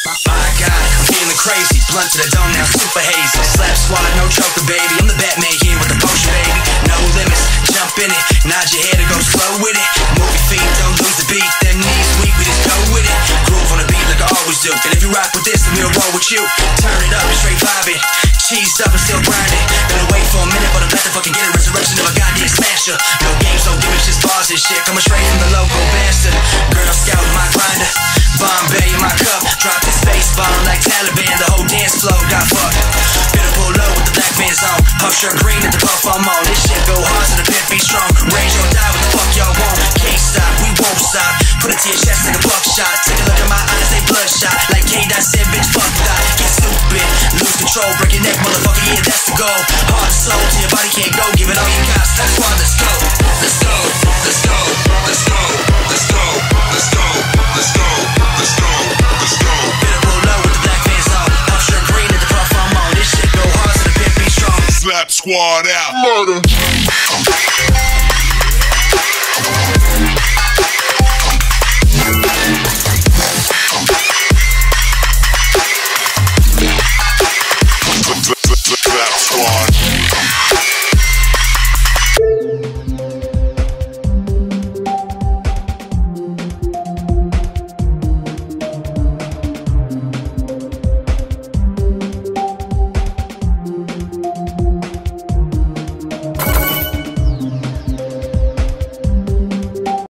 My God, I'm feeling crazy. Blunt to the dome now, super hazy. Slap squad, no choker, baby. I'm the Batman here with the potion, baby. No limits, jump in it. Nod your head and go slow with it. Movie feet, don't lose the beat. Them knees weak, we just go with it. Groove on the beat like I always do. And if you rock with this, then we'll roll with you. Turn it up and straight vibe it. Cheesed up and still grinding. Been away for a minute, but I'm about to fucking get a resurrection of a goddamn smasher. No games, no gimmicks, just bars and shit. Coming straight from the local bastard. Girl Scout in my grinder. Bombay in my cup. Drop this bass bomb like Taliban. The whole dance floor got fucked. Better pull low with the black fans on. Puff shirt green at the puff I'm on. This shit go hard so the pit be strong. Rage or die, what the fuck y'all want? Can't stop, we won't stop. Put it to your chest like a buckshot. Take a look at my eyes, they bloodshot. Like K-Dot said, bitch, fuck that. Get stupid, lose control, break your neck, motherfucker, yeah, that's the goal. Heart and soul till your body can't go. Give it all you got, that's why let's go. Let's go, let's go, let's go, let's go, let's go, let's go, let's go, let's go. Better pull low with the black fans on. Puff shirt green at the puff I'm on. This shit go hard so the pit be strong. Slap squad out. Murder.